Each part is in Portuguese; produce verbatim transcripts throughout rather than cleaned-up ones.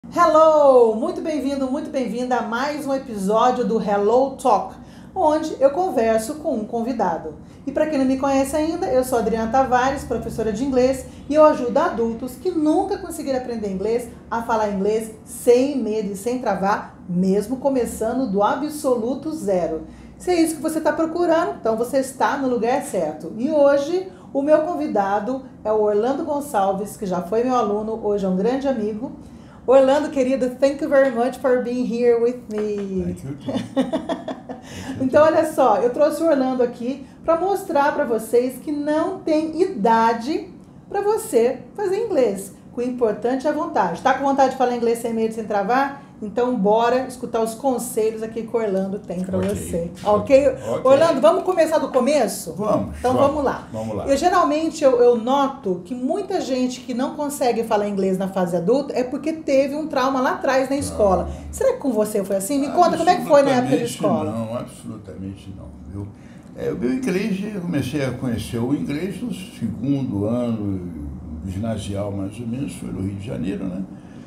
Hello! Muito bem-vindo, muito bem-vinda a mais um episódio do Hello Talk, onde eu converso com um convidado. E para quem não me conhece ainda, eu sou Adriana Tavares, professora de inglês, e eu ajudo adultos que nunca conseguiram aprender inglês a falar inglês sem medo e sem travar, mesmo começando do absoluto zero. Se é isso que você está procurando, então você está no lugar certo. E hoje o meu convidado é o Orlando Gonçalves, que já foi meu aluno, hoje é um grande amigo. Orlando, querido, thank you very much for being here with me. Thank you. Então, olha só, eu trouxe o Orlando aqui para mostrar para vocês que não tem idade para você fazer inglês. O importante é a vontade. Está com vontade de falar inglês sem medo, sem travar? Então, bora escutar os conselhos aqui que o Orlando tem para Okay. você. Okay? ok? Orlando, vamos começar do começo? Vamos. Então, vamos, vamos lá. Vamos lá. Eu, geralmente, eu, eu noto que muita gente que não consegue falar inglês na fase adulta é porque teve um trauma lá atrás na escola. Será que com você foi assim? Me conta, como é que foi na época de escola? Não, absolutamente não. Viu? É, o meu inglês, eu comecei a conhecer o inglês no segundo ano ginasial, mais ou menos, foi no Rio de Janeiro, né?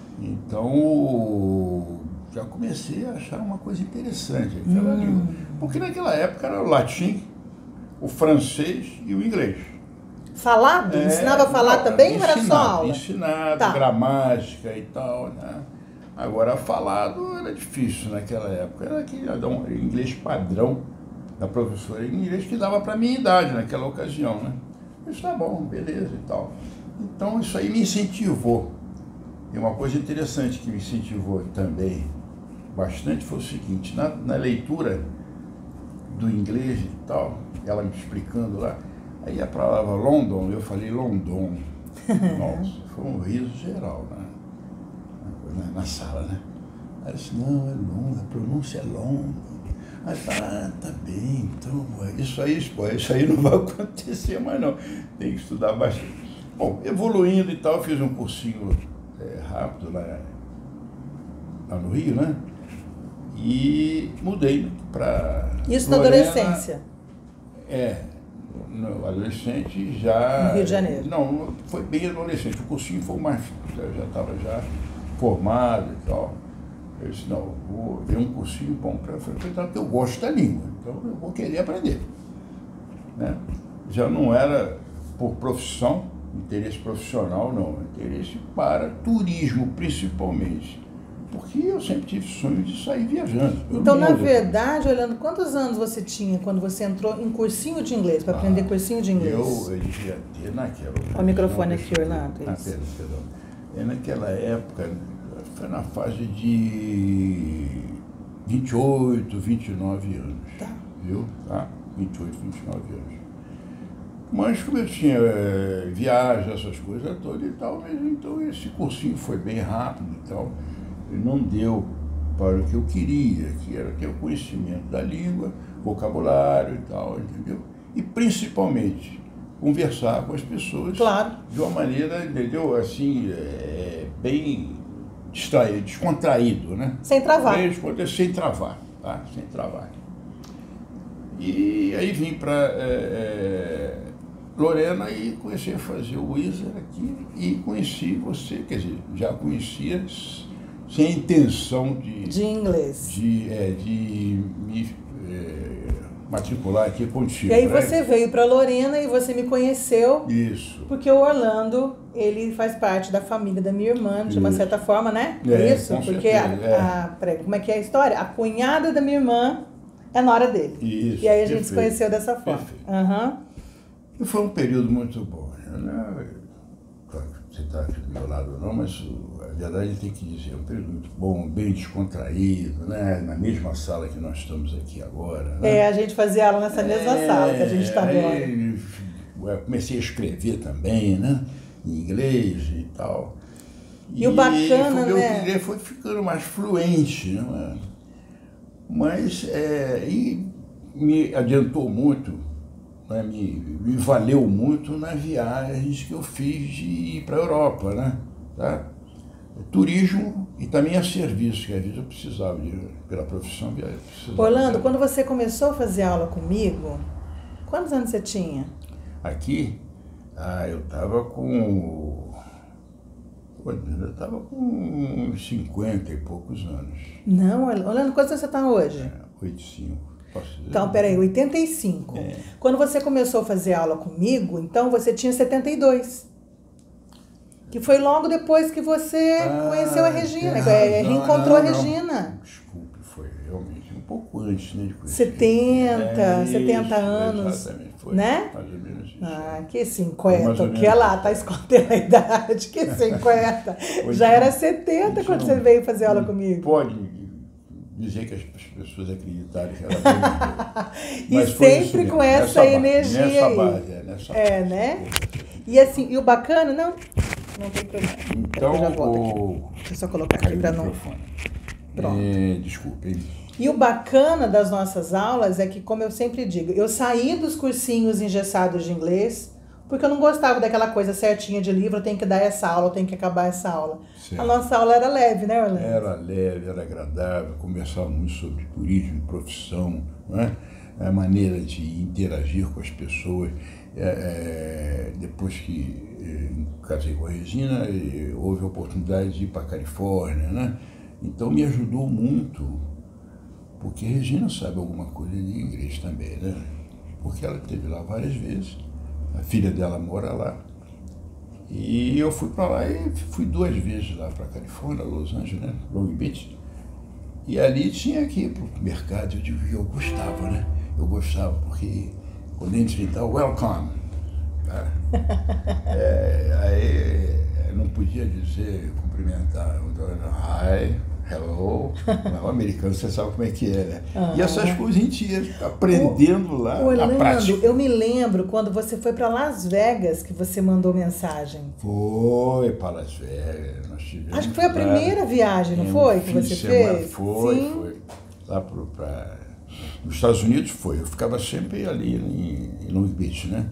Então, já comecei a achar uma coisa interessante aquela Hum. língua. Porque naquela época era o latim, o francês e o inglês. Falado? É, Ensinava a falar não, também ou era só ensinado, aula? Ensinado, Tá. gramática e tal, né? Agora, falado era difícil naquela época. Era aquele um inglês padrão da professora em inglês que dava para minha idade naquela ocasião, né? Mas tá bom, beleza e tal. Então, isso aí me incentivou. E uma coisa interessante que me incentivou também bastante foi o seguinte, na, na leitura do inglês e tal, ela me explicando lá, aí a palavra London, eu falei London. Nossa, foi um riso geral, né? Na, na sala, né? Aí eu disse, não, é London, a pronúncia é London. Aí tá, tá bem, então, isso aí, pô, isso aí não vai acontecer mais não, tem que estudar bastante. Bom, evoluindo e tal, fiz um cursinho é, rápido lá, lá no Rio, né? E mudei para Isso na adolescência? É, no adolescente já... No Rio de Janeiro? Não, foi bem adolescente, o cursinho foi mais... Eu já estava já formado e tal. Eu disse, não, vou ver um cursinho bom para frequentar, porque eu gosto da língua, então eu vou querer aprender. Né? Já não era por profissão, interesse profissional, não, interesse para turismo, principalmente. Porque eu sempre tive sonho de sair viajando. Então, na verdade, olhando, quantos anos você tinha quando você entrou em cursinho de inglês, para aprender Ah, cursinho de inglês? Eu, eu devia ter naquela... Olha o microfone aqui, Orlando. Ah, Isso. perdão, perdão. É naquela época, foi na fase de vinte e oito, vinte e nove anos. Tá. Viu? Tá? vinte e oito, vinte e nove anos. Mas como eu tinha é, viagem, essas coisas todas e tal, mas então esse cursinho foi bem rápido e tal. E não deu para o que eu queria, que era ter o conhecimento da língua, vocabulário e tal, entendeu? E principalmente conversar com as pessoas, Claro. de uma maneira, entendeu? Assim, é, bem distraído, descontraído, né? Sem travar. Bem descontraído, sem travar, tá? Sem travar. E aí vim para é, é, Lorena e comecei a fazer o Wizard aqui e conheci você, quer dizer, já conhecia sem intenção de... De inglês. De, é, de me é, matricular aqui contigo. E aí né? você veio para Lorena e você me conheceu. Isso. Porque o Orlando, ele faz parte da família da minha irmã, de uma Isso. certa forma, né? É, Isso? com Porque certeza, a, é. a, peraí, como é que é a história? A cunhada da minha irmã é nora dele. Isso, E aí a gente se perfeito. conheceu dessa forma. Perfeito. Aham. E foi um período muito bom. Né? Claro que você está aqui do meu lado não, mas a verdade tem que dizer, é um período muito bom, bem descontraído, né? Na mesma sala que nós estamos aqui agora. Né? É, a gente fazia aula nessa mesma É, sala que a gente está agora. aí, eu comecei a escrever também, né? Em inglês e tal. E o bacana, foi, meu né? inglês foi ficando mais fluente, né? Mas é, e me adiantou muito, né? me, me valeu muito nas viagens que eu fiz de ir para a Europa, né? Tá? Turismo e também a serviço, que às vezes eu precisava, de, pela profissão, eu precisava. Orlando, quando você começou a fazer aula comigo, quantos anos você tinha? Aqui, ah, eu estava com Pô, eu estava com uns cinquenta e poucos anos. Não, Orlando, quantos anos você está hoje? É, oitenta e cinco. Posso dizer? Então, peraí, oitenta e cinco. É. Quando você começou a fazer aula comigo, então você tinha setenta e dois. Que foi logo depois que você Ah, conheceu a Regina, tem é, razão. reencontrou Não, a não. Regina. Desculpe, foi realmente um pouco antes, né, de conhecer. setenta, É, setenta isso, anos, exatamente, foi né? mais ou menos isso. Ah, que Mais cinquenta, ou o que menos. lá, tá escondendo a idade, que cinquenta. Hoje Já não. era setenta Hoje quando não. você veio fazer aula Não comigo. Pode dizer que as pessoas acreditarem que ela veio. E Mas foi isso sempre mesmo, com essa nessa base, energia nessa aí. base, é, nessa É, base. né? E assim, e o bacana, não, não tem problema. Então, Eu já volto aqui. o... Deixa eu só colocar aqui caiu o para não... microfone. Pronto. É, desculpe, hein? E o bacana das nossas aulas é que, como eu sempre digo, eu saí dos cursinhos engessados de inglês porque eu não gostava daquela coisa certinha de livro, eu tenho que dar essa aula, eu tenho que acabar essa aula. Certo. A nossa aula era leve, né, Orlando? Era leve, era agradável, conversava muito sobre turismo, profissão, não é? A maneira de interagir com as pessoas. É, é, depois que é, casei com a Regina, é, houve a oportunidade de ir para a Califórnia, né? Então me ajudou muito, porque a Regina sabe alguma coisa de inglês também, né? Porque ela esteve lá várias vezes, a filha dela mora lá. E eu fui para lá e fui duas vezes lá para a Califórnia, Los Angeles, né? Long Beach. E ali tinha que ir para o mercado, eu digo que eu gostava, né? Eu gostava, porque quando a gente gritava, welcome, tá? É, aí eu não podia dizer, cumprimentar, hi, hello, o americano, você sabe como é que é, né? Ah. E essas coisas a gente ia aprendendo lá na Orlando, prática. eu me lembro quando você foi para Las Vegas que você mandou mensagem. Foi para Las Vegas, nós tivemos Acho que foi a lá, primeira viagem, não em um foi? Que fim de você semana. fez? Foi, Sim. foi. Lá pro, pra, nos Estados Unidos foi. Eu ficava sempre ali em, em Long Beach, né?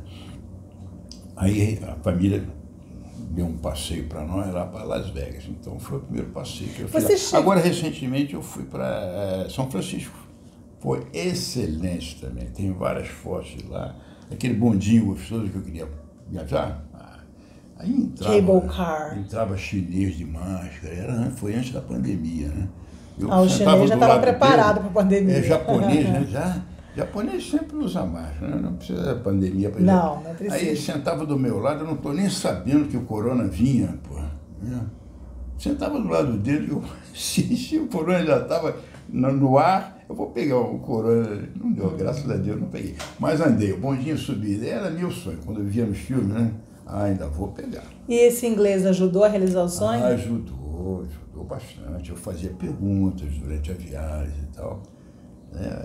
Aí a família deu um passeio para nós lá para Las Vegas. Então foi o primeiro passeio que eu fiz. Você lá. chega- Agora, recentemente, eu fui para São Francisco. Foi excelente também. Tem várias fotos de lá. Aquele bondinho gostoso que eu queria viajar. Ah, aí entrava, Cable car. entrava chinês de máscara. Era, foi antes da pandemia, né? Eu Ah, o sentava chinês já do estava lado preparado dele. para a pandemia. É japonês, né? Já, japonês sempre usa máscara, né? Não precisa da pandemia para Não, não precisa. Aí ele sentava do meu lado, eu não estou nem sabendo que o corona vinha, pô. né? Sentava do lado dele, eu, se, se o corona já estava no, no ar, eu vou pegar o corona. Não deu, graças a Deus não peguei. Mas andei, o bondinho subido, era meu sonho. Quando eu via nos filmes, né? Ah, ainda vou pegar. E esse inglês ajudou a realizar o sonho? Ah, ajudou, ajudou bastante. Eu fazia perguntas durante a viagem e tal. Né?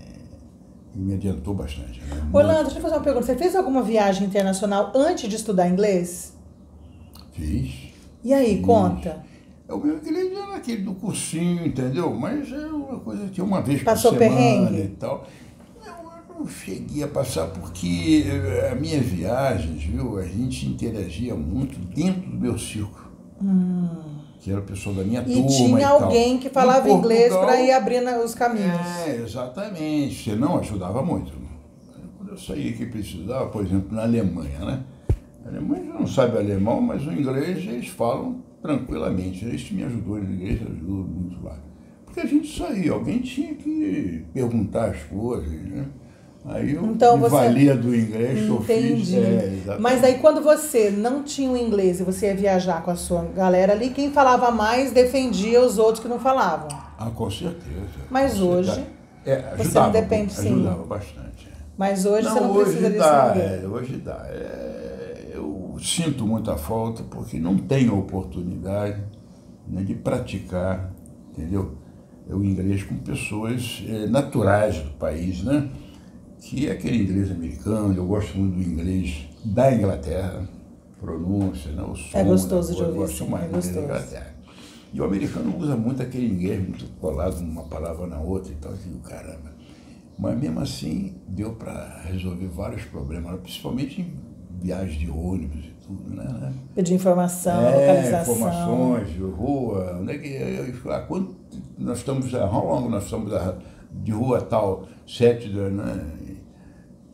E me adiantou bastante. Né? Orlando, deixa eu fazer uma pergunta. Você fez alguma viagem internacional antes de estudar inglês? Fiz. E aí, Fiz. conta. É o meu inglês era aquele do cursinho, entendeu? Mas é uma coisa que uma vez Passou por semana perrengue? e tal. Eu, eu não cheguei a passar porque eh, as minhas viagens, viu, a gente interagia muito dentro do meu círculo. Hum. Que era o pessoal da minha E turma tinha e tal. alguém que Em falava inglês Portugal, para ir abrindo os caminhos. É, exatamente. Senão ajudava muito. Quando eu saía que precisava, por exemplo, na Alemanha, né? A Alemanha não sabe alemão, mas o inglês eles falam tranquilamente. Isso me ajudou no inglês, ajudou muito lá. Porque a gente saía, alguém tinha que perguntar as coisas, né? Aí eu Então me você- valia do inglês que eu fiz. Entendi. É, exatamente. Mas aí quando você não tinha o inglês e você ia viajar com a sua galera ali, quem falava mais defendia os outros que não falavam. Ah, com certeza. Mas Você hoje, tá- é, você ajudava, não depende, sim. Ajudava bastante. é. Mas hoje Não, você não hoje precisa disso dá, ninguém. é, hoje dá. É, eu sinto muita falta porque não tenho a oportunidade, né, de praticar, entendeu? O inglês com pessoas é, naturais do país, né? Que é aquele inglês americano. Eu gosto muito do inglês da Inglaterra, pronúncia, né? O som É gostoso da de coisa, ouvir, eu gosto sim, mais é do inglês da gostoso. Inglaterra. E o americano usa muito aquele inglês muito colado numa palavra na outra e tal, eu digo, caramba. Mas mesmo assim, deu para resolver vários problemas, principalmente em viagens de ônibus e tudo, né? Pedir informação, É, localização. informações, rua, onde é que eu, ah, quando nós estamos, how long nós estamos de rua tal, sete da, né?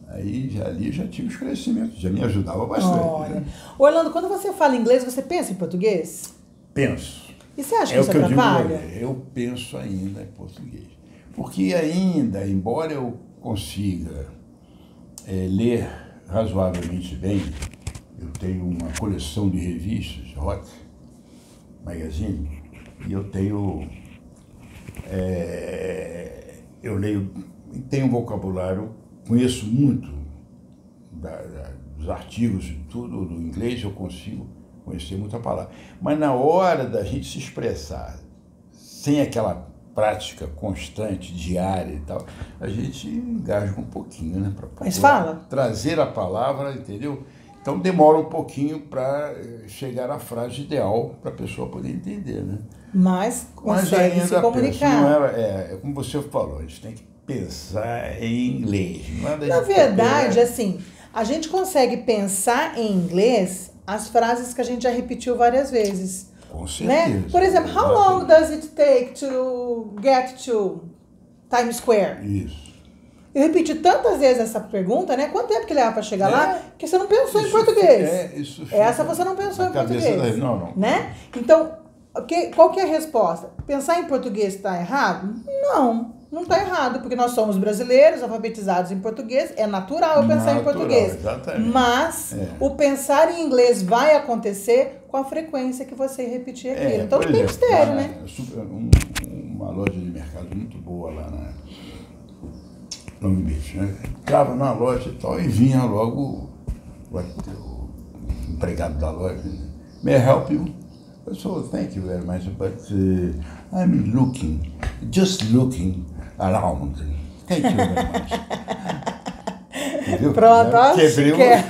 Aí já, ali já tive os conhecimentos, já me ajudava bastante. Olha. Né? Orlando, quando você fala inglês, você pensa em português? Penso. E você acha que É isso o que eu atrapalha? digo, eu penso ainda em português. Porque ainda, embora eu consiga é, ler razoavelmente bem, eu tenho uma coleção de revistas, Hot Magazine, e eu tenho, é, eu leio, tenho um vocabulário, conheço muito da, da, dos artigos e tudo, do inglês eu consigo conhecer muita palavra. Mas na hora da gente se expressar, sem aquela prática constante, diária e tal, a gente engasga um pouquinho, né? Pra Mas fala. Trazer a palavra, entendeu? Então demora um pouquinho para chegar à frase ideal para a pessoa poder entender, né? Mas Mas consegue ainda se comunicar. Penso, não era, é, é como você falou, a gente tem que pensar em inglês. Nada Na de verdade, papel. assim, a gente consegue pensar em inglês as frases que a gente já repetiu várias vezes. Com certeza. Né? Por exemplo, how long does it take to get to Times Square? Isso. Eu repeti tantas vezes essa pergunta, né? Quanto tempo que leva para chegar É. lá? Que você não pensou Isso em português. É, isso fica Essa você não pensou na em cabeça português. Da... Não, não. Né? Então, que, qual que é a resposta? Pensar em português está errado? Não, não está errado, porque nós somos brasileiros, alfabetizados em português, é natural eu pensar Natural, em português. exatamente. Mas É. o pensar em inglês vai acontecer com a frequência que você repetir aquilo. É, então por não tem exemplo, mistério, lá, né? super- um- uma loja de mercado muito boa lá na Long Beach, né? Entrava na loja e tal, e vinha logo o, o empregado da loja, né? May I help you? Eu sou, thank you very much, but uh, I'm looking, just looking around. Thank you very much. Entendeu? Pronto, ó, Quebrei o... quer.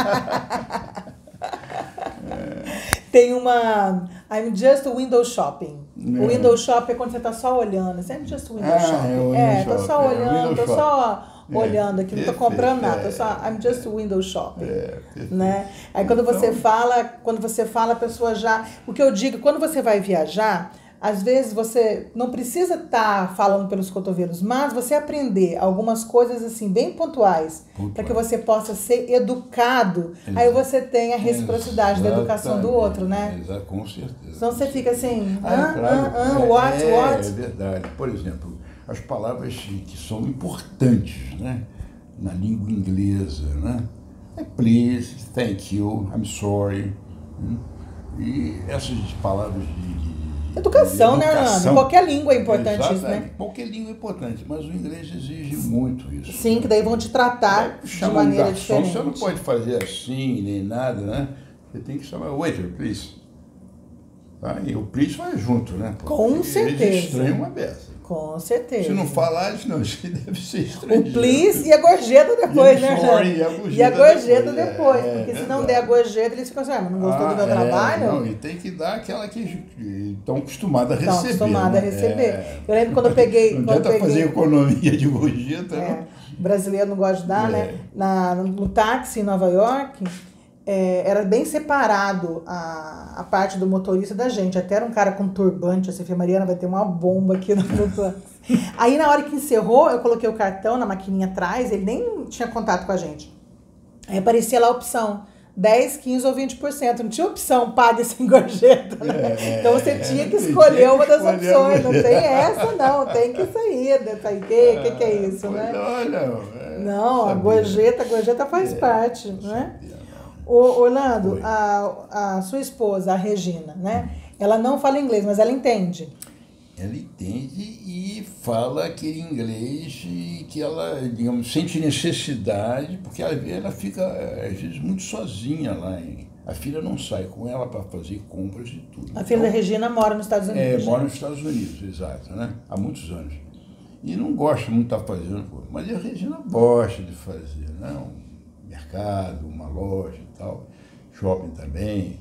Tem uma. I'm just window shopping. O É. window shopping é quando você está só olhando. Assim, I'm just window Ah, shopping. é o window É, tô shopping, só é, olhando, window tô só É, olhando aqui, não tô perfeito, comprando nada, tô é. só I'm just window shopping. É, perfeito. Né? Aí quando você Então- fala, quando você fala, a pessoa já. O que eu digo, quando você vai viajar, às vezes você não precisa estar falando pelos cotovelos, mas você aprender algumas coisas assim bem pontuais, Pontuais. para que você possa ser educado. Aí Exato. você tem a reciprocidade da educação do outro, né? Exato, com certeza. Senão você fica assim, Ah, ah, claro. ah, ah, É, what, é, what? É verdade. Por exemplo, as palavras que são importantes, né, na língua inglesa, né? É please, thank you, I'm sorry. Né? E essas palavras de, de Educação, de né, Orlando? Qualquer língua é importante isso, Exatamente. né? Qualquer língua é importante, mas o inglês exige muito isso. Sim, que daí vão te tratar de Chama um maneira garçom, diferente. você não pode fazer assim, nem nada, né? Você tem que chamar waiter, please. Tá? E o please vai junto, né? Porque Com eles certeza. estranham uma beça. Com certeza. Se não falar, eles não, acho que deve ser O estrangeiro. please e a gorjeta depois, E o né? sorry Orlando? e a gorjeta E a gorjeta depois, depois, é, porque é se não verdade. der a gorjeta, eles ficam assim, ah, mas não gostou do meu Ah, é, trabalho? Não, e tem que dar aquela que estão acostumados a Estão receber. acostumados a né? receber. É. Eu lembro quando eu peguei... Não quando eu adianta fazer peguei economia de gorjeta, é, não. brasileiro não gosta de dar, É. né? Na, no táxi em Nova York, é, era bem separado a, a parte do motorista da gente. Até era um cara com turbante, assim, falei, Mariana, vai ter uma bomba aqui no táxi. Aí na hora que encerrou, eu coloquei o cartão na maquininha atrás, ele nem tinha contato com a gente. Aí aparecia lá a opção, dez, quinze ou vinte por cento. Não tinha opção pague sem gorjeta, né? É, então você tinha que tem escolher que uma das escolher a opções. Não gorjeta. tem essa, não. Tem que sair. Dessa aí. O que, que, que é isso, Pois né? Olha, é, Não, a sabia. gorjeta, a gorjeta faz É, parte, não né? sabia, não. Ô, Orlando, Oi. a, a sua esposa, a Regina, né? Ela não fala inglês, mas ela entende. Ela entende e fala aquele inglês e que ela, digamos, sente necessidade, porque ela, ela fica, às vezes, muito sozinha lá. Em, a filha não sai com ela para fazer compras e tudo. A filha da Regina mora nos Estados É, Unidos. mora né? nos Estados Unidos, exato, né? Há muitos anos. E não gosta muito de estar fazendo coisa, mas a Regina gosta de fazer, né? Um mercado, uma loja e tal, shopping também.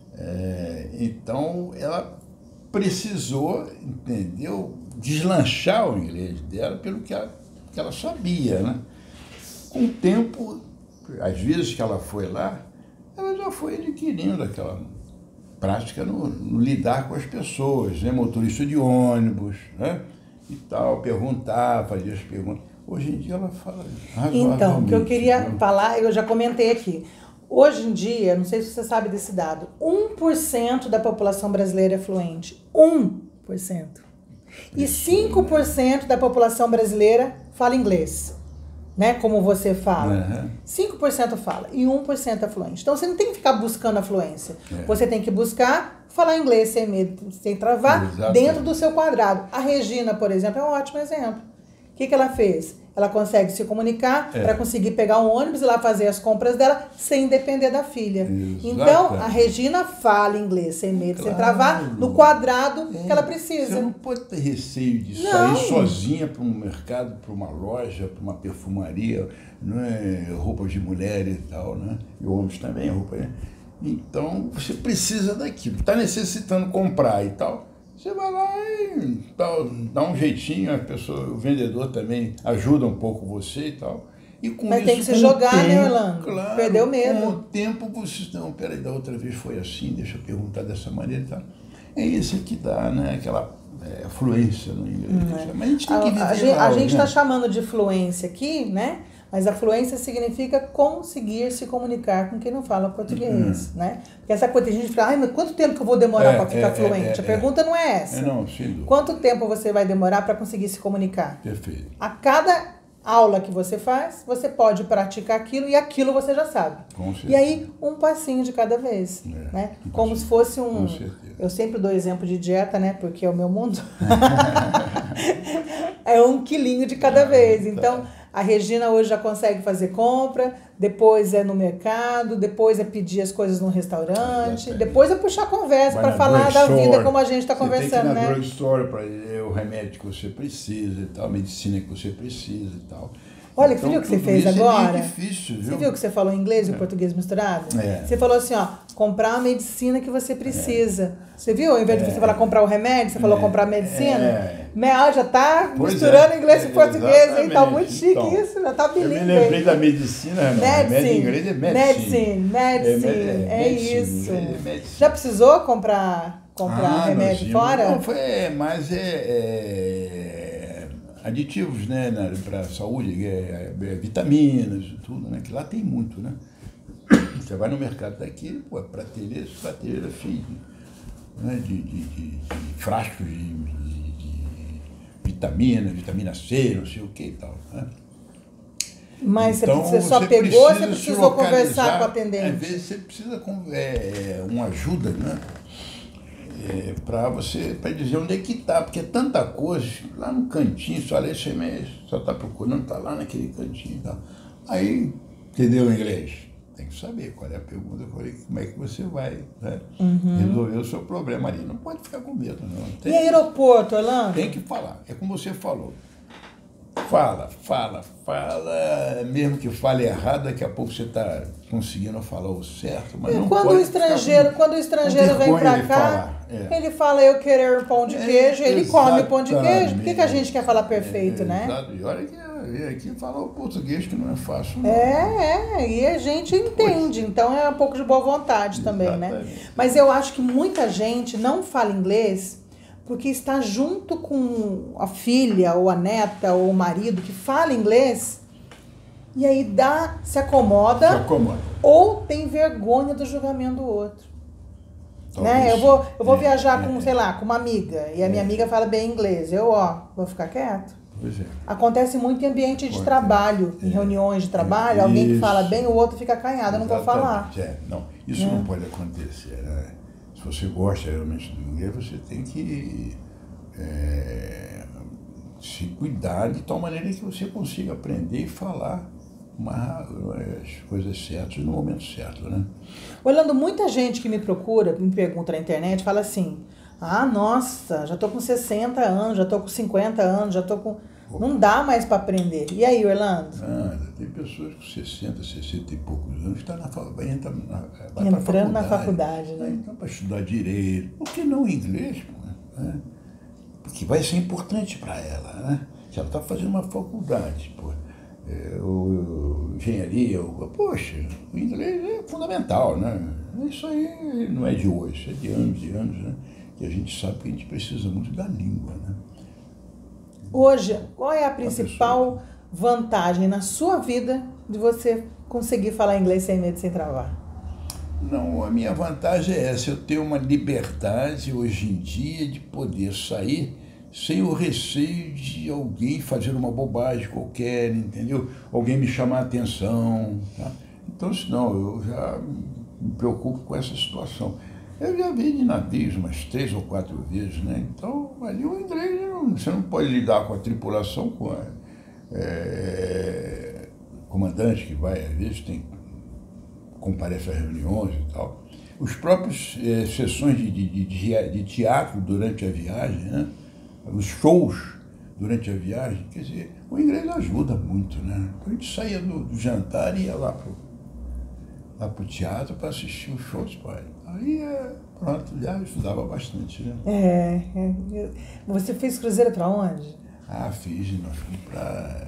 É, então, ela precisou, entendeu, deslanchar o inglês dela pelo que ela, que ela sabia, né? Com o tempo, às vezes que ela foi lá, ela já foi adquirindo aquela prática no, no lidar com as pessoas, né? Motorista de ônibus, né? E tal, perguntar, fazer as perguntas. Hoje em dia ela fala Então, o que eu queria né? falar, eu já comentei aqui. Hoje em dia, não sei se você sabe desse dado, um por cento da população brasileira é fluente. um por cento. E cinco por cento da população brasileira fala inglês. Né? Como você fala. Uhum. cinco por cento fala e um por cento é fluente. Então, você não tem que ficar buscando a fluência. É. Você tem que buscar falar inglês sem medo, sem travar, Exatamente. dentro do seu quadrado. A Regina, por exemplo, é um ótimo exemplo. O que, que ela fez? Ela consegue se comunicar É. para conseguir pegar um ônibus e lá fazer as compras dela sem depender da filha. Exatamente. Então, a Regina fala inglês sem medo, sem Claro. travar, no quadrado É. que ela Você precisa. não pode ter receio de Não. sair sozinha para um mercado, para uma loja, para uma perfumaria, não é? Roupas de mulher e tal, né? E homens também, roupa, né? Então, você precisa daquilo. Está necessitando comprar e tal. Você vai lá e dá, dá um jeitinho, a pessoa, o vendedor também ajuda um pouco você e tal. E com Mas isso, tem que se com o jogar, né, tempo, Orlando? Claro, Perdeu o medo. Com o tempo você, não, peraí, da outra vez foi assim, deixa eu perguntar dessa maneira e tal. É isso que dá, né, aquela é, fluência no inglês. Hum, é. Mas a gente tem que viver A, a gente lá, a gente está né? chamando de fluência aqui, né? Mas a fluência significa conseguir se comunicar com quem não fala português, Uhum. né? Porque essa coisa, a gente fala, ai, mas quanto tempo que eu vou demorar É, para ficar é, fluente? é, a pergunta é. não é essa. É, não, sem dúvida. Quanto tempo você vai demorar para conseguir se comunicar? Perfeito. A cada aula que você faz, você pode praticar aquilo e aquilo você já sabe. Com certeza. E aí, um passinho de cada vez, É, né? um Como passinho. se fosse um... Com certeza. Eu sempre dou exemplo de dieta, né? Porque é o meu mundo. É um quilinho de cada vez. Então, a Regina hoje já consegue fazer compra, depois é no mercado, depois é pedir as coisas no restaurante, Exatamente. depois é puxar conversa Vai para na falar da drugstore. vida como a gente está Você tem que ir conversando, na né? drugstore para o remédio que você precisa e tal, a medicina que você precisa e tal. Olha, Então, você viu o que você tudo fez isso agora? É meio difícil, viu? Você viu que você falou inglês e português misturado? É. Você falou assim, ó, comprar a medicina que você precisa. Você viu? Ao invés de você falar comprar o remédio, você falou É. comprar a medicina. É. Me- ah, já tá Pois misturando é. inglês e É, português, hein? Tá exatamente. muito chique Então, isso, já tá Eu bilíngue. me lembrei da medicina, não. Remédio em inglês é medicine. Medicine, medicine, É, é, é medicine, isso. é medicine. Já precisou comprar, comprar Ah, remédio nós fora? tínhamos- Não, foi mais é, é, aditivos, né, para a saúde, é, é, vitaminas e tudo, né? Que lá tem muito, né? Você vai no mercado daqui, pô, prateleira, prateleira cheia de, né, de, de, de, de frascos de, de, de vitamina, vitamina C, não sei o que e tal, né? Mas Então, você só você pegou ou você precisa se precisou conversar localizar. com o atendente? Às vezes você precisa com, é, uma ajuda, né? É, para você, para dizer onde é que está, porque é tanta coisa, lá no cantinho, só lê esse mês, só está procurando, está lá naquele cantinho e tal. Aí, entendeu o inglês? Tem que saber qual é a pergunta, qual é, como é que você vai, né, Uhum. resolver o seu problema ali. Não pode ficar com medo, não. Tem, E aeroporto, Orlando? tem que falar, é como você falou. Fala, fala, fala, mesmo que fale errado, daqui a pouco você está conseguindo falar o certo, mas E não quando pode o estrangeiro, ficar com- quando o estrangeiro com vem vergonha pra de cá, falar, é. ele fala eu querer um pão de É, queijo, ele come o pão de queijo. Por que, que a exatamente. gente quer falar perfeito, É, né? Exato. E olha que eu aqui falar o português que não é fácil. Não. É, é, e a gente entende, então é um pouco de boa vontade também, né? Exatamente. Mas eu acho que muita gente não fala inglês porque está junto com a filha, ou a neta, ou o marido que fala inglês, e aí dá, se acomoda, Se acomoda. ou tem vergonha do julgamento do outro. Talvez. Né? Eu vou, eu vou É, viajar é, com, é. sei lá, com uma amiga, e a minha amiga fala bem inglês. Eu, ó, vou ficar quieto. Pois é. Acontece muito em ambiente de Pode. trabalho, em É. reuniões de trabalho, alguém que Isso. fala bem, o outro fica acanhado, eu não vou falar. Exatamente, é. Não, isso não pode acontecer. Né? Se você gosta realmente do inglês, você tem que é, se cuidar de tal maneira que você consiga aprender e falar uma, as coisas certas no momento certo, né? Orlando, muita gente que me procura, me pergunta na internet, fala assim, ah, nossa, já tô com sessenta anos, já tô com cinquenta anos, já tô com... Não dá mais para aprender. E aí, Orlando? Nada, tem pessoas com sessenta, sessenta e poucos anos que estão na, fa- vai entrar na, vai pra Entrando na faculdade, né? Então, para estudar direito. Por que não inglês? Pô, né? Porque vai ser importante para ela, né? Se ela está fazendo uma faculdade, pô, é, ou engenharia, ou, poxa, o inglês é fundamental, né? Isso aí não é de hoje, isso é de anos e anos, né? E a gente sabe que a gente precisa muito da língua, né? Hoje, qual é a principal vantagem na sua vida de você conseguir falar inglês sem medo, sem travar? Não, a minha vantagem é essa, eu tenho uma liberdade hoje em dia de poder sair sem o receio de alguém fazer uma bobagem qualquer, entendeu? Alguém me chamar a atenção, tá? Então, não, eu já me preocupo com essa situação. Eu já vi de navios umas três ou quatro vezes, né? Então, ali o inglês, você não pode lidar com a tripulação, com a é, comandante que vai, às vezes, tem, comparece a reuniões e tal. Os próprios é, sessões de, de, de, de teatro durante a viagem, né? Os shows durante a viagem, quer dizer, o inglês ajuda muito, né? Então a gente saía do, do jantar e ia lá pro, lá pro teatro para assistir os shows, pai. Aí, é, pronto, já estudava bastante, né? É, é. Você fez cruzeiro para onde? Ah, fiz, nós fomos para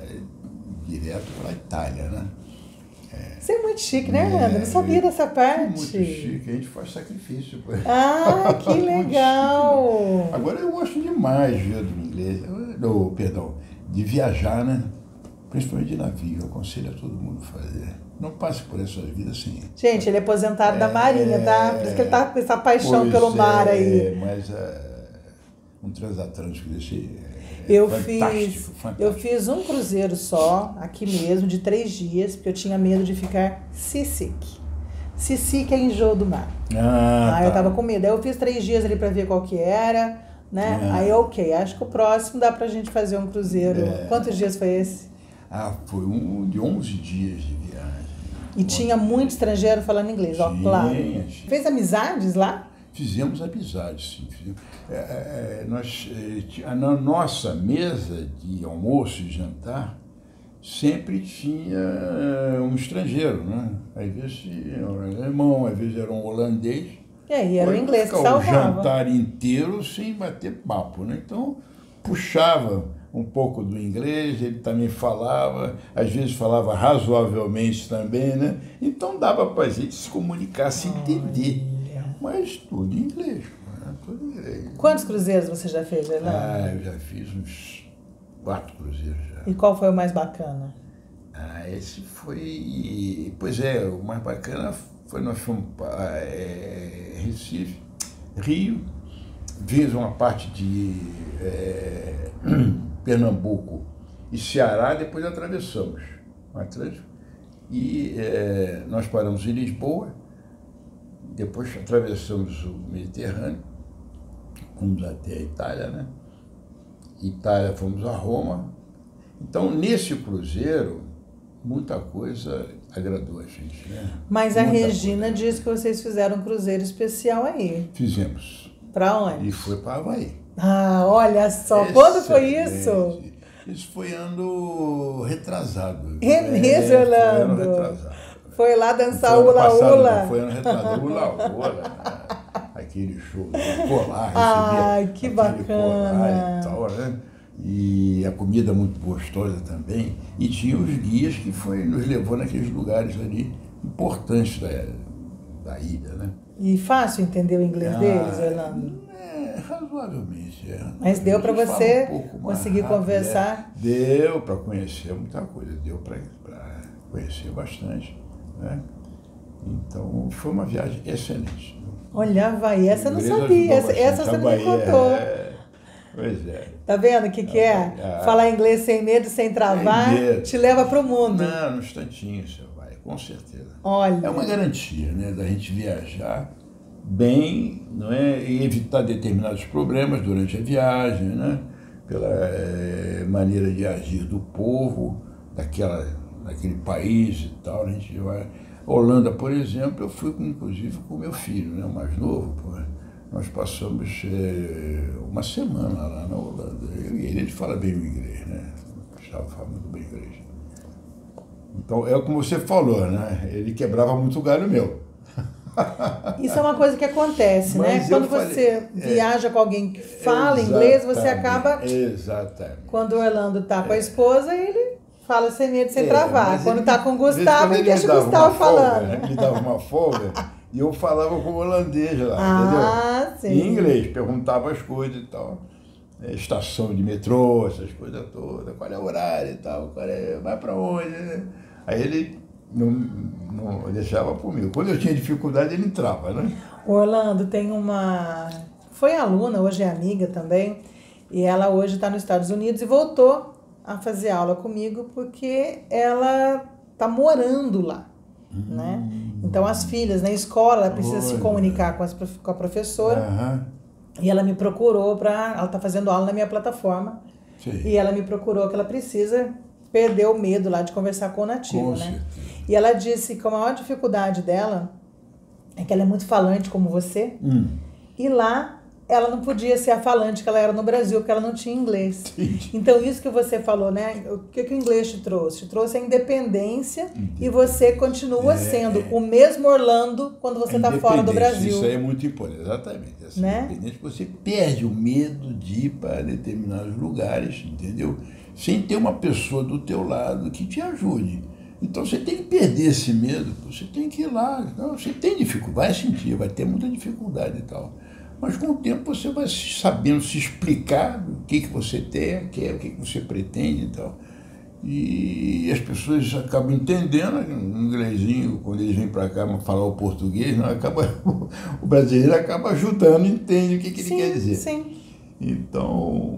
direto para a Itália, né? É. Você é muito chique, né, Ana? É, não sabia dessa parte. Muito chique, a gente faz sacrifício. Ah, que legal! Agora eu gosto demais viu, do inglês, do, perdão, de viajar, né? Principalmente de navio, eu aconselho a todo mundo fazer. Não passe por essa vida sem... Gente, ele é aposentado é, da Marinha, tá? Por isso que ele tá com essa paixão pelo mar aí. É, mas é, um transatlântico desse... Eu fantástico, fiz, fantástico. eu fiz um cruzeiro só, aqui mesmo, de três dias, porque eu tinha medo de ficar seasick. Seasick é enjoo do mar. Ah, Aí tá. eu tava com medo. Aí eu fiz três dias ali pra ver qual que era, né? Ah. Aí ok, acho que o próximo dá pra gente fazer um cruzeiro. É. Quantos dias foi esse? Ah, foi um de onze dias de viagem. E tinha muito estrangeiro falando inglês, ó, Tinha, claro. tinha. Fez amizades lá? Fizemos amizade, sim. Fizemos. É, é, nós, é, na nossa mesa de almoço e jantar, sempre tinha um estrangeiro, né? Às vezes era um alemão, às vezes era um holandês. E aí era o inglês que salvava. O jantar inteiro sem bater papo, né? Então, puxava um pouco do inglês, ele também falava, às vezes falava razoavelmente também, né? Então dava para a gente se comunicar, se entender. Mas tudo em inglês, né? Tudo em inglês. Quantos cruzeiros você já fez, Fernando? Ah, eu já fiz uns quatro cruzeiros já. E qual foi o mais bacana? Ah, esse foi... Pois é, o mais bacana foi nós fomos para é, Recife, Rio, fiz uma parte de é, Pernambuco e Ceará, depois atravessamos o Atlântico e é, nós paramos em Lisboa. Depois atravessamos o Mediterrâneo, fomos até a Itália, né? Itália, fomos a Roma. Então, nesse cruzeiro, muita coisa agradou a gente, né? Mas a muita Regina coisa. Diz que vocês fizeram um cruzeiro especial aí. Fizemos. Para onde? E foi para Havaí. Ah, olha só. Excelente. Quando foi isso? Isso foi ano retrasado. É mesmo, é, Orlando? Foi ano retrasado. Foi lá dançar o ula-ula. Foi ano retrasado, ula-ula. Aquele show polar. Ai, que bacana. Polar e tal, né? E a comida muito gostosa também. E tinha os guias que foi, nos levou naqueles lugares ali importantes da, da ilha, né? E fácil entender o inglês ah, deles, Orlando? É, razoavelmente. É. Mas deu para você um conseguir rápido, conversar? É. Deu para conhecer muita coisa, deu para conhecer bastante. Né? Então, foi uma viagem excelente. Olha, Havaí, essa eu não sabia, essa, essa você não me contou. É, pois é. Tá vendo o que, que é? é? Falar inglês sem medo, sem travar, sem medo. Te leva para o mundo. Não, no instantinho você vai, com certeza. Olha. É uma garantia, né, da gente viajar bem, não é? E evitar determinados problemas durante a viagem, né? Pela é, maneira de agir do povo, daquela... naquele país e tal, a gente vai... Holanda, por exemplo, eu fui, inclusive, com o meu filho, né, o mais novo, pô. Nós passamos é, uma semana lá na Holanda. Eu e ele, ele fala bem o inglês, né? Gustavo fala muito bem inglês. Então, é como você falou, né? Ele quebrava muito o galho meu. Isso é uma coisa que acontece, Mas né? Quando falei, você é, viaja com alguém que fala inglês, você acaba... Exatamente. Quando o Orlando tá com a esposa, ele... Fala sem medo, sem é, travar. Quando ele, tá com o Gustavo, ele deixa o Gustavo falando. Folga, ele dava uma folga e eu falava com o holandês lá, ah, entendeu? Sim. Em inglês, perguntava as coisas e tal. é, estação de metrô, essas coisas todas, qual é o horário e tal, qual é, vai para onde, né? Aí ele não, não deixava comigo. Quando eu tinha dificuldade, ele entrava, né? O Orlando tem uma... Foi aluna, hoje é amiga também, e ela hoje está nos Estados Unidos e voltou a fazer aula comigo porque ela está morando lá, hum. né? Então as filhas na escola, ela precisa Olha. se comunicar com, as, com a professora, uhum. e ela me procurou para... Ela está fazendo aula na minha plataforma, Sim. e ela me procurou que ela precisa perder o medo lá de conversar com o nativo, com né? Certeza. E ela disse que a maior dificuldade dela é que ela é muito falante como você, hum. e lá ela não podia ser a falante que ela era no Brasil, porque ela não tinha inglês. Entendi. Então isso que você falou, né? O que, que o inglês te trouxe? Te trouxe a independência Entendi. E você continua é, sendo é. o mesmo Orlando quando você está fora do Brasil. Isso aí é muito importante, exatamente. Essa né? independência, você perde o medo de ir para determinados lugares, entendeu? Sem ter uma pessoa do teu lado que te ajude. Então você tem que perder esse medo, você tem que ir lá. Não, você tem dificuldade, vai sentir, vai ter muita dificuldade e tal. Mas com o tempo você vai sabendo se explicar o que, que você tem, quer, o que, que você pretende e tal. E as pessoas acabam entendendo, o inglesinho, quando eles vêm para cá falar o português, não, acaba, o brasileiro acaba ajudando, entende o que, que sim, ele quer dizer. Sim. Então...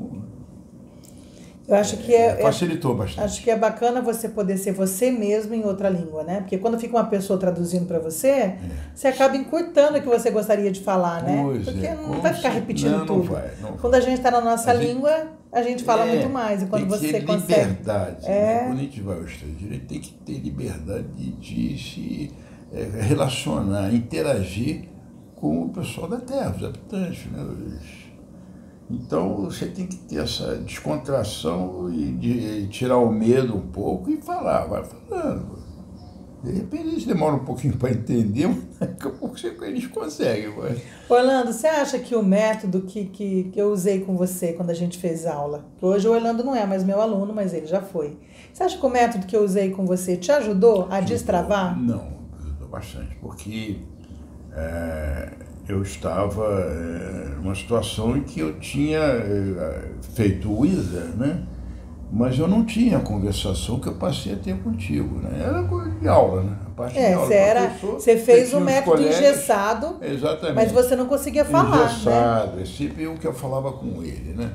Eu acho que é, facilitou é, bastante. Acho que é bacana você poder ser você mesmo em outra língua, né? Porque quando fica uma pessoa traduzindo para você, é. você acaba encurtando o que você gostaria de falar, né? Pois Porque é, não vai ficar repetindo não, tudo. Não vai, não quando vai. a gente está na nossa a língua, gente, a gente fala é, muito mais. E quando tem que você ter consegue. liberdade. É... Né? Quando a gente vai ao estrangeiro, a gente tem que ter liberdade de, de se é, relacionar, interagir com o pessoal da terra, os habitantes, né? Os, Então, você tem que ter essa descontração e de tirar o medo um pouco e falar, vai falando. De repente, eles demoram um pouquinho para entender, mas daqui a pouco eles conseguem. Mas... Orlando, você acha que o método que, que, que eu usei com você quando a gente fez aula, que hoje o Orlando não é mais meu aluno, mas ele já foi. Você acha que o método que eu usei com você te ajudou a ajudou, destravar? Não, ajudou bastante, porque... É... eu estava é, numa situação em que eu tinha é, feito o Wizard, né? Mas eu não tinha a conversação que eu passei a ter contigo, né? Era coisa de aula, né? A parte é, de aula você, era, você fez um método colegas, engessado, exatamente, mas você não conseguia falar, engessado, né? É sempre o que eu falava com ele, né?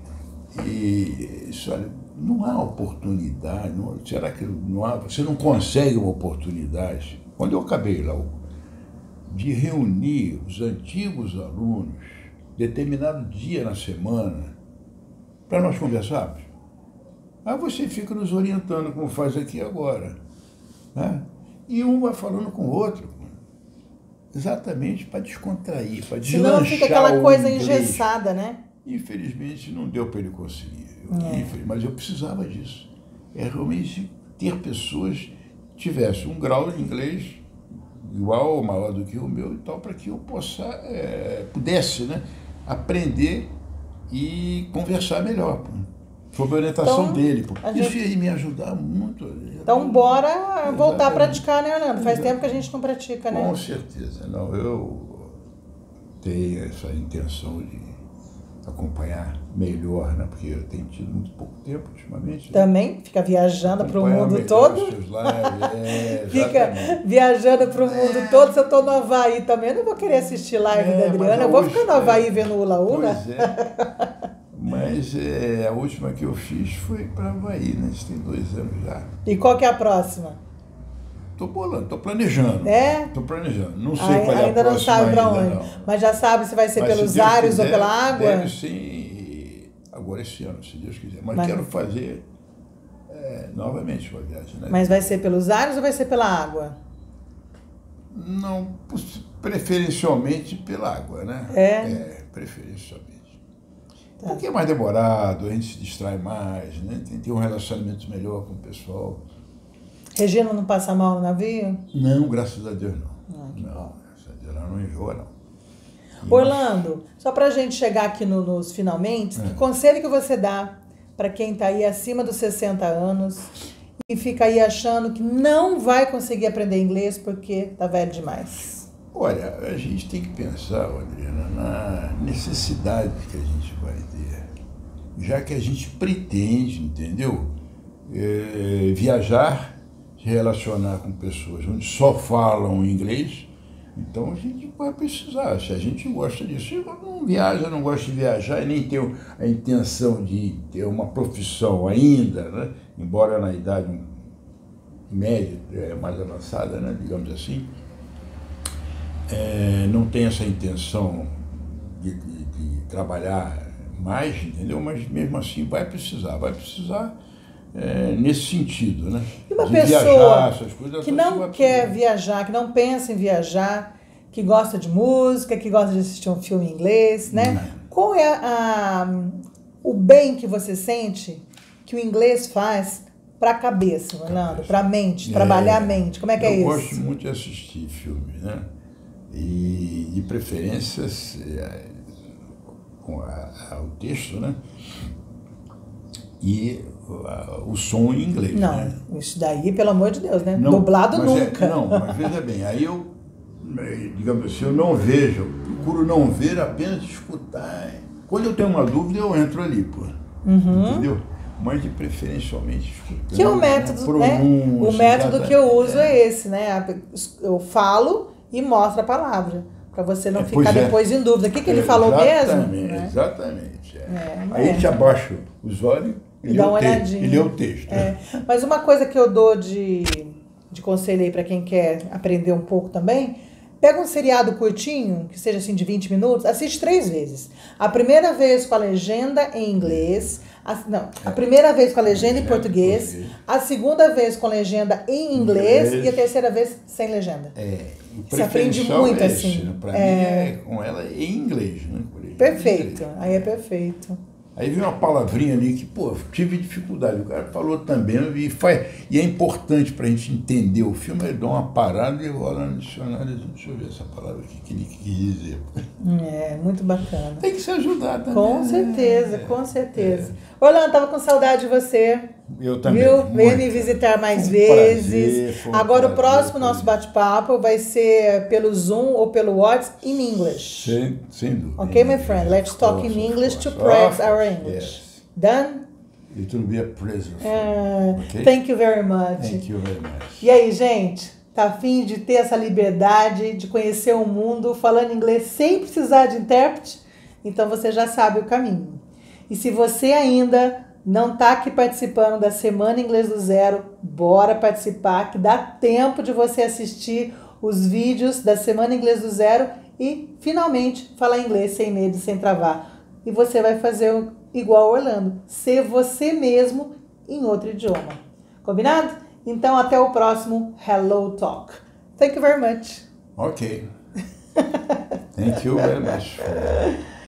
E isso, olha, não há oportunidade, não, será que não há, você não consegue uma oportunidade? Quando eu acabei lá, de reunir os antigos alunos, determinado dia na semana, para nós conversarmos. Aí você fica nos orientando, como faz aqui agora. Né? E um vai falando com o outro, exatamente para descontrair, para deslanchar. Senão fica aquela coisa engessada, né? Infelizmente não deu para ele conseguir. É. Mas eu precisava disso. É realmente ter pessoas que tivessem um grau de inglês igual ou maior do que o meu e tal, para que eu possa, é, pudesse, né, aprender e conversar melhor, sob a orientação então, dele. Porque isso gente... ia me ajudar muito. Então, bora Exatamente. voltar a praticar, né, Orlando? Faz Exatamente. tempo que a gente não pratica, né? Com certeza. Não, eu tenho essa intenção de acompanhar melhor, né? Porque eu tenho tido muito pouco tempo ultimamente. Também? Né? Fica viajando para o mundo todo? Lives, é, Fica viajando para o mundo é. todo. Se eu estou no Havaí também, eu não vou querer assistir live é, da Adriana. Eu vou ficar no Havaí é, vendo o Ula Ula. Pois é. Mas é, a última que eu fiz foi para Havaí, né? Isso tem dois anos já. E qual que é a próxima? Estou bolando, estou planejando. É? Estou planejando. Não sei Ai, qual é a ainda próxima. Não sabe para onde. Não. Mas já sabe se vai ser Mas pelos se ares quiser, ou pela água? Deve sim, agora esse ano, se Deus quiser. Mas, Mas... quero fazer é, novamente uma viagem. Né? Mas vai ser pelos ares ou vai ser pela água? Não, preferencialmente pela água, né? É? É, preferencialmente. Tá. Porque é mais demorado, a gente se distrai mais, né? Tem que ter um relacionamento melhor com o pessoal. Regina não passa mal no navio? Não, graças a Deus não. Ah, não, graças a Deus ela não enjoa, não. E Orlando, só para a gente chegar aqui no, nos finalmente, é. que conselho que você dá para quem está aí acima dos sessenta anos e fica aí achando que não vai conseguir aprender inglês porque está velho demais? Olha, a gente tem que pensar, Adriana, na necessidade que a gente vai ter. já que a gente pretende, entendeu? É, viajar, se relacionar com pessoas onde só falam inglês, então a gente vai precisar, se a gente gosta disso. Se não viaja, não gosta de viajar e nem tem a intenção de ter uma profissão ainda, né? Embora na idade média, mais avançada, né? Digamos assim, é, não tem essa intenção de, de, de trabalhar mais, entendeu? Mas mesmo assim vai precisar, vai precisar é, nesse sentido, né? E uma de pessoa viajar, essas coisas, que não quer viajar, que não pensa em viajar, que gosta de música, que gosta de assistir um filme em inglês, né? Não. Qual é a, o bem que você sente que o inglês faz para a cabeça, Orlando, para a mente, é, trabalhar a mente? Como é que é isso? Eu gosto muito de assistir filme, né? E de preferência é, com a, a, o texto, né? E a, o som em inglês. Não, né? Isso daí, pelo amor de Deus, né? Não, dublado nunca. É, não, mas veja bem, aí eu, digamos assim, eu não vejo, eu procuro não ver, apenas escutar. Quando eu tenho uma dúvida, eu entro ali, pô. Uhum. Entendeu? Mas de preferencialmente escutando. Que é o método, né? Pronúncia, o método que eu uso é. é esse, né? Eu falo e mostro a palavra, para você não é, ficar é. depois em dúvida. O que, que ele é, falou exatamente, mesmo? Né? Exatamente. É. É, Aí a gente abaixa os olhos e lê, o texto, e lê o texto. É. Mas uma coisa que eu dou de, de conselho aí para quem quer aprender um pouco também, pega um seriado curtinho, que seja assim de vinte minutos, assiste três vezes. A primeira vez com a legenda em inglês, a, não, a primeira vez com a legenda em português, a segunda vez com a legenda em inglês, inglês. E a terceira vez sem legenda. É, você aprende muito é assim. Para é... mim é com ela em inglês, né? Perfeito, aí é perfeito. Aí vem uma palavrinha ali que, pô, tive dificuldade. O cara falou também, e, faz, e é importante para a gente entender o filme, ele dá uma parada e rola no dicionário. Deixa eu ver essa palavra aqui que ele quis dizer. É, muito bacana. Tem que se ajudar também. Com certeza, é, com certeza. É. Orlando, tava com saudade de você. Eu também. Viu? Venha me visitar mais um vezes. Prazer, um Agora prazer, o próximo nosso bate-papo vai ser pelo Zoom ou pelo WhatsApp in English. Sem, sem dúvida. Okay, my friend? Let's talk in English to practice our English. Yes. Done? It will be a pleasure. Uh, okay? Thank you very much. Thank you very much. E aí, gente? Tá a fim de ter essa liberdade de conhecer o mundo falando inglês sem precisar de intérprete? Então você já sabe o caminho. E se você ainda não está aqui participando da Semana Inglês do Zero, bora participar, que dá tempo de você assistir os vídeos da Semana Inglês do Zero e, finalmente, falar inglês sem medo e sem travar. E você vai fazer igual Orlando, ser você mesmo em outro idioma. Combinado? Então, até o próximo Hello Talk. Thank you very much. Ok. Thank you very much.